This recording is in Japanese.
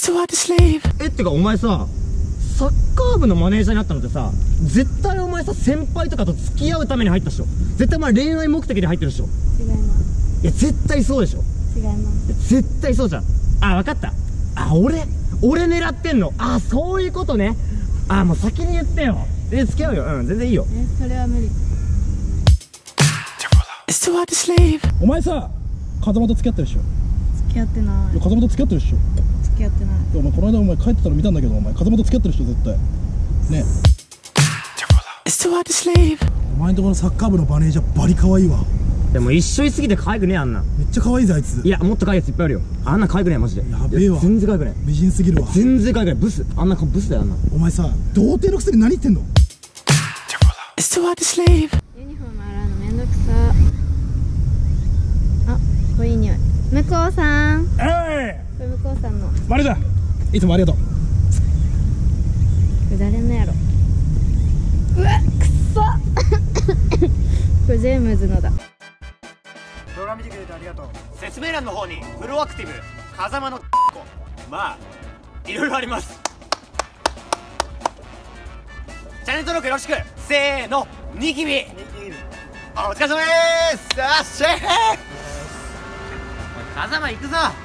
ってかお前さ、サッカー部のマネージャーになったのってさ、絶対お前さ、先輩とかと付き合うために入ったでしょ。絶対お前恋愛目的で入ってるでしょ。 違います。 いや絶対そうでしょ。 違います。 絶対そうじゃん。あ、分かった。あ、俺狙ってんの。あ、そういうことね。あ、もう先に言ってよ。付き合うよ。うん、全然いいよ。 それは無理。 お前さ、風間と付き合ってるでしょ。 付き合ってない。 風間と付き合ってるでしょ。 付き合ってない。 お前この間お前帰ってたの見たんだけど、お前風間と付き合ってるでしょ絶対ね。お前んとこのサッカー部のマネージャーバリ可愛いわ。 でも一緒にすぎて可愛くねえ、あんな。 めっちゃ可愛いぜあいつ。 いや、もっと可愛いやついっぱいあるよ。あんな可愛くねえ、マジで。 やべえわ。 全然可愛くねえ。 美人すぎるわ。 全然可愛くない。ブス。あんなブスだよ、あんな。 お前さ、童貞のくせに何言ってんの。 ユニフォーム洗うのめんどくさ。あ、これいい匂い。向こうさん。これ向こうさんの。 マネージャーいつもありがとう。 これ誰のやろ。うわ、くっそこれジェームズのだ。 動画見てくれてありがとう。 説明欄の方にプロアクティブ風間のまあいろいろあります。チャンネル登録よろしく。せーの、ニキビ。お疲れ様でーす。よっしゃー。風間行くぞ。